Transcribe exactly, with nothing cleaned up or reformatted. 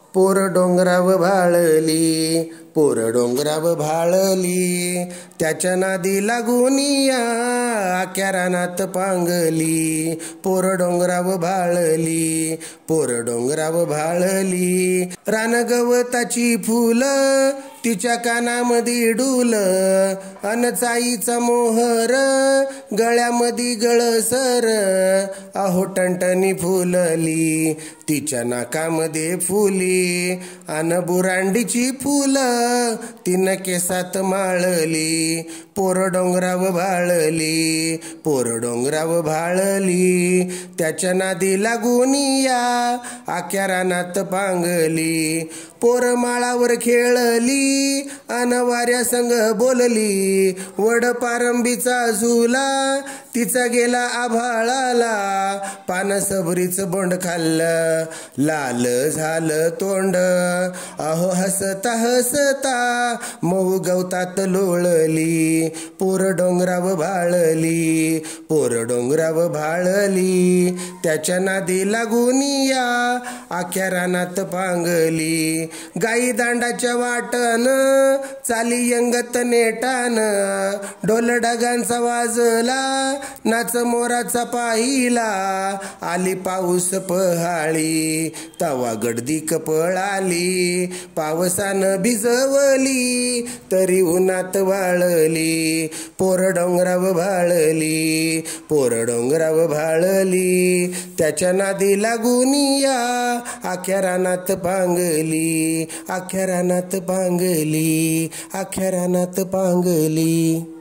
पोर डोंगराव भाळली, पोर डोंगराव भाळली, त्याच्या नादी लागूनिया आख्या रानात पांगली. पोर डोंगराव भाळली, पोर डोंगराव भाळली, रान गवताची फुलं तिच्या कानामध्ये डुल, अन चाईचा मोहर गळ्यामध्ये गळसर, अहो टणटणी फुलली तिच्या नाकामध्ये फुली, अन बुरांडीची फुलं तिनं केसात माळली. पोर डोंगराव भाळली, पोर डोंगराव भाळली, त्याच्या नादी लागूनिया आख्या रानात पांगली. पोर माळावर खेळली अन वाऱ्या संग बोलली, वड पारंबीचा झुला तिचा गेला आभाळाला, पान सबरीच बोंड खाल्लं लाल झालं तोंड, अहो हसता हसता मऊ गवतात लोळली. पोर डोंगराव भाळली, पोर डोंगराव भाळली, त्याच्या नादी लागूनिया आख्या रानात पांगली. गाई दांडाच्या वाटन चाली यंगत नेटान, ढोल ढगांचा वाजला नाच मोराचा पाहिला, आली पाऊस पहाळी तवा गडदी पळाली, पावसानं भिजवली तरी उन्हात वाळली. पोर डोंगराव भाळली, पोर डोंगराव भाळली, त्याच्या नादी लागूनिया आख्या रानात पांगली, आख्या रानात पांगली, आख्या रानात पांगली.